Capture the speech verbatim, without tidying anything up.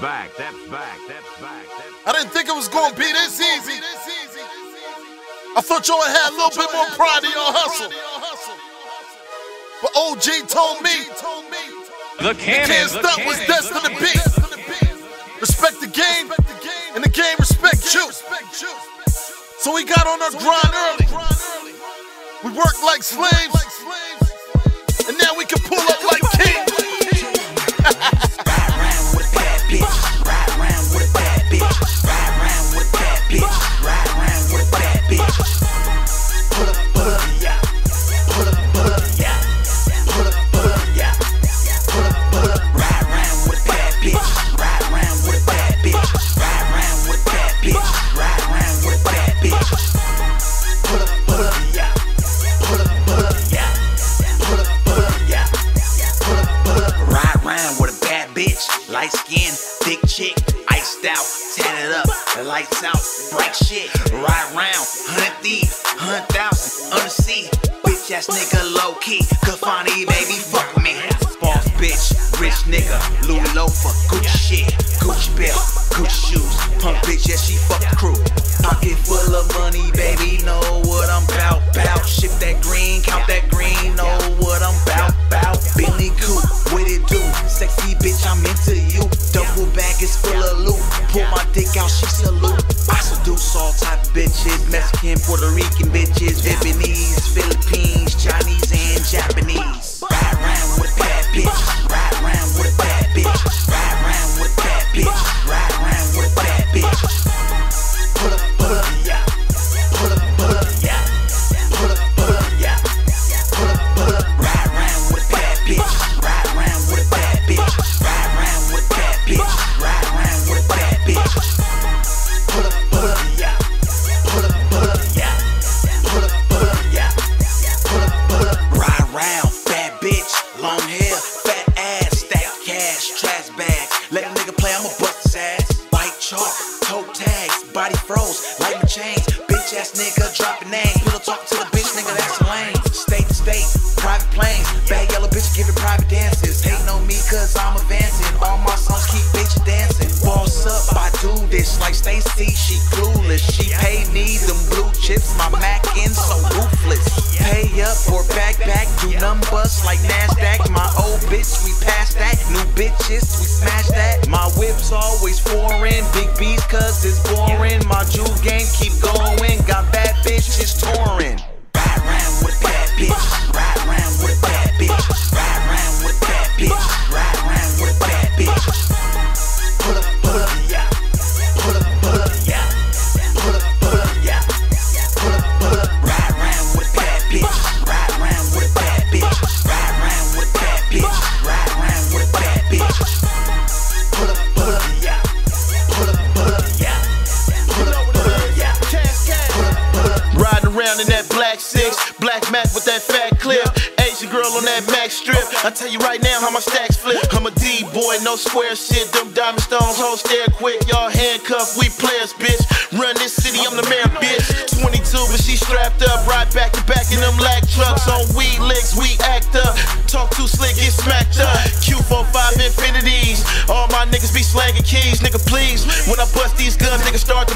back, that's back, that's back, that's I didn't think it was gonna be this easy. I thought y'all had a little bit more pride in your hustle. But O G told me The Cannon, can't the stop Cannon, what's the destined to Cannon. be. Respect the game, and the game respect you. So we got on our grind early. We worked like slaves, and now we can pull up like kings. Ride round with a bad bitch. Ride round with a bad bitch. Ride round with a bad bitch. Ride round with a bad bitch. Pull up, pull up, yeah. Pull up, pull up, yeah. Pull up, pull up, yeah. Pull up, pull up. Ride round with a bad bitch. Ride round with a bad bitch. Ride round with a bad bitch. Ride round with a bad bitch. Pull up, pull up, yeah. Pull up, pull up, yeah. Pull up, pull up, yeah. Pull up, pull up. Ride round with a bad bitch. Light skin, thick chick, iced out, tatted up, the lights out, bright shit. Ride round, hunt thief, hunt thousand, on the sea. Bitch ass nigga low key, Kafani baby, fuck with me. Boss bitch, rich nigga, Louis loafer, Gucci shit, Gucci belt, Gucci shoes. Punk bitch, yeah she fuck the crew. Pocket full of money, baby, know what I'm bout, bout. Ship that green, count that green, know what I'm bout, bout. Bentley coupe, what it do? Sexy bitch, I'm into you. Double bag is full of loot. Pull my dick out, she salute. I seduce all type of bitches, Mexican, Puerto Rican bitches, Vietnamese, Philippines, Chinese, and Japanese. Ride round with a bad bitch. Ride round with a bad bitch. Ride round with a bad bitch. Ride round with a bad bitch. Pull up, pull up, yeah. Pull up, pull up, yeah. Pull up, pull up, yeah. Pull up, pull up. Ride round with a bad bitch. Ride round with a bad bitch. Ride round with a bad bitch. Ride round with a bad bitch. Pull up, pull up, yeah. Pull up, pull up, yeah. Pull up, pull up, yeah. Pull up, pull up. Ride round, bad bitch, long hair, fat ass, stack cash, trash bags. Let a nigga play, I'ma bust his ass. White chalk, toe tags, body froze, like my chains. Bitch ass nigga, dropping names. Pillow talk to the bitch, nigga, that's a lane. State to state, private planes. Bad yellow bitch, giving private dances. Hating on me cause I'm advancing. All my songs keep bitches dancing. Boss up, I do this like Stacy, she clueless. She paid me them blue chips, my Mac in so ruthless. Pay up or back back, do numbers like NASDAQ. My old bitch, we passed that. New bitches, we smash that. My whip's always foreign, big B's cause it's boring. My jewel game keep going, got bad bitches touring. Ride round with a bad bitch. Ride round with a bad bitch. Ride round with a bad bitch. Ride round with a bad bitch. Pull up, pull up, yeah. Pull up, pull up, yeah. Pull up, pull up, yeah. Pull up, pull up. Ride round with a bad bitch. Ride round with a bad bitch. Ride round with a bad bitch. Ride round with a bad bitch. Pull up, pull up, yeah. Pull up, pull up, yeah. Pull up, pull up, yeah. Pull up, pull up. Riding around in that black six, black Mac with that fat clip. Asian girl on that Mac strip. I tell you right now how my stacks flip. I'm a D boy, no square shit. Them diamond stones, hold stare quick. Y'all handcuffed, we players, bitch. Run this city, I'm the mayor, bitch. twenty-two, but she strapped up. Ride back to back in them lack trucks. On weed licks, we act up. Talk too slick, get smacked up. Q forty-five infinities. All my niggas be slanging keys, nigga, please. When I bust these guns, niggas start to